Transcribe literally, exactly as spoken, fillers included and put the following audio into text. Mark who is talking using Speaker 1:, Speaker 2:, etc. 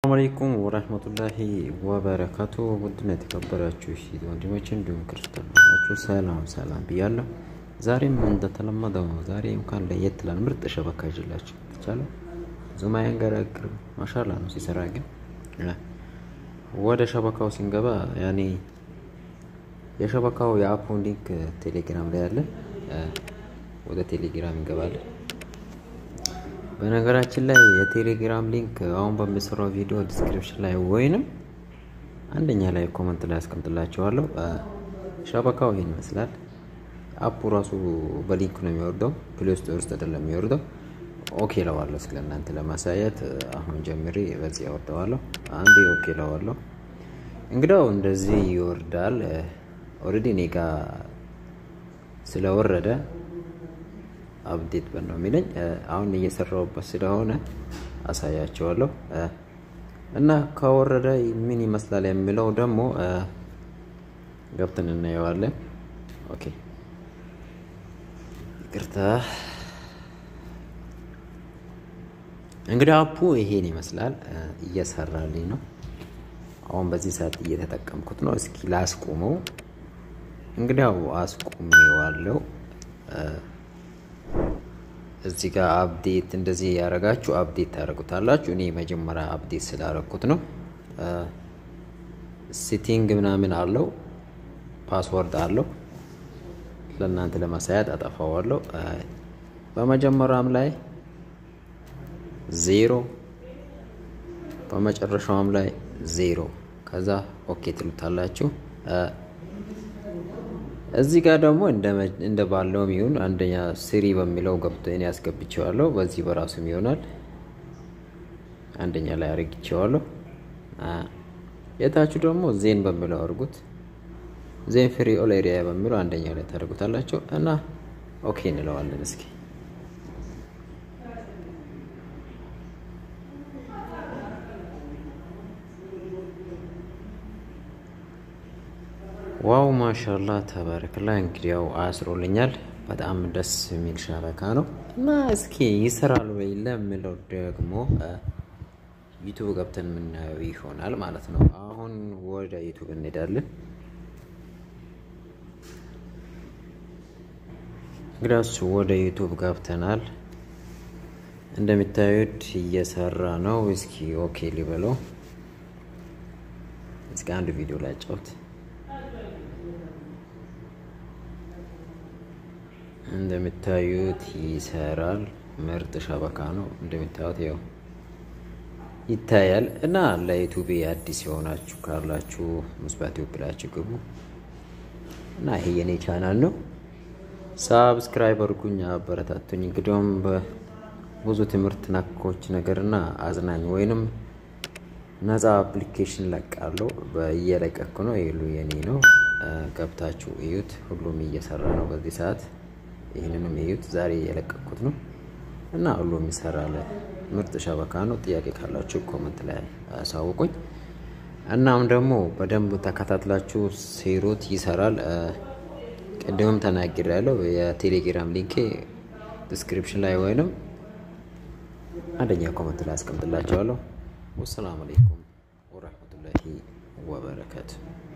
Speaker 1: السلام عليكم ورحمة الله وبركاته. ودنا تكبراتشو شيء وندمج عندهم كريستيانو سلام سلام بيالله زارين من ده تلمذوا زارين كان ليت لنمرت شبكة جلاتش تجالو زمان جرق ما شاء الله نسي سراقين لا وده شبكة وسنجبا يعني يا شبكة ويا أبون لينك تليجرام ليالله وده تليجرام جبال በነገራችን ላይ የቴሌግራም ሊንክ አሁን በሚሰራው ቪዲዮ ዲስክሪፕሽን ላይ ወይንም አንደኛ ላይ ኮሜንት ላይ አስቀምጥላችኋለሁ። ሸበካው ይሄን ይመስላል። አፑ ራሱ በሊንክ ነው የሚወርደው፣ ፕሌይ ስቶር ውስጥ አይደለም የሚወርደው። ኦኬ ለዋለሁ ስለናንተ ለማሳየት አሁን ጀምሬ በዚህ ያወርደዋለሁ። አንዴ ኦኬ ለዋለሁ። እንግዲያው እንደዚህ ይወርዳል። ኦሬዲ ኔጋ ስለወረደ አፕዴት በእነው የሚለኝ አሁን እየሰራውበት ስለሆነ አሳያችኋለሁ። እና ከወረደ ምን ይመስላል የሚለው ደግሞ ገብተን እናየዋለን። ኦኬ ይቅርታ። እንግዲህ አፑ ይሄን ይመስላል፣ እየሰራልኝ ነው። አሁን በዚህ ሰዓት እየተጠቀምኩት ነው። እስኪ ላስቆመው። እንግዲያው አስቆሜዋለሁ። እዚህ ጋር አፕዴት እንደዚህ ያረጋችሁ አፕዴት ታረጉታላችሁ። እኔ መጀመሪያ አፕዴት ስላረኩት ነው። ሴቲንግ ምናምን አለው፣ ፓስወርድ አለው። ለእናንተ ለማሳየት አጠፋዋለሁ። በመጀመሪያም ላይ ዜሮ በመጨረሻውም ላይ ዜሮ ከዛ ኦኬ ትሉታላችሁ። እዚህ ጋር ደግሞ እንደ እንደ ባለው ይሁን አንደኛ ሲሪ በሚለው ገብቶ እኔ ያስገብቻለሁ። በዚህ በራሱም ይሆናል። አንደኛ ላይ አርግቻለሁ። የታችሁ ደግሞ ዜን በሚለው አርጉት። ዜን ፍሪ ኦል ኤሪያ በሚለው አንደኛ ላይ ታርጉታላችሁ እና ኦኬ እንለዋለን። እስኪ ዋው ማሻአላህ ተባረከላህ። እንግዲያው አስሮልኛል። በጣም ደስ የሚል ሸበካ ነው እና እስኪ ይሰራል ወይ ለምለው ደግሞ ዩቲዩብ ገብተን ምናየው ይሆናል ማለት ነው። አሁን ወደ ዩቲዩብ እንሄዳለን። እንግዲያውስ ወደ ዩቲዩብ ገብተናል። እንደምታዩት እየሰራ ነው። እስኪ ኦኬ ሊበለው። እስኪ አንድ ቪዲዮ ላይ ጫውት እንደምታዩት ይሰራል። ምርጥ ሸበካ ነው። እንደምታዩት ያው ይታያል። እና ለዩቲዩብ አዲስ የሆናችሁ ካላችሁ መስባት ይብላችሁ ግቡ እና ይሄ የኔ ቻናል ነው። ሰብስክራይብ አድርጉኝ፣ አበረታቱኝ። እንግዲያውም በብዙ ትምህርት ነኮች ነገርና አዝናኝ ወይንም ነፃ አፕሊኬሽን ለቃለሁ። በየለቀኩ ነው። ይሉ የኔ ነው። ገብታችሁ እዩት። ሁሉም እየሰራ ነው በዚህ ሰዓት። ይሄንንም እዩት። ዛሬ የለቀኩት ነው እና ሁሉም ይሰራል። ምርጥ ሸበካ ነው። ጥያቄ ካላችሁ ኮሜንት ላይ አሳውቁኝ። እናም ደግሞ በደንብ ተከታትላችሁ ሴሮት ይሰራል። ቀደምም ተናግሬያለሁ። የቴሌግራም ሊንክ ዲስክሪፕሽን ላይ ወይንም አንደኛ ኮሜንት ላይ አስቀምጥላችኋለሁ። ወሰላሙ አለይኩም ወራህመቱላሂ ወበረካቱ።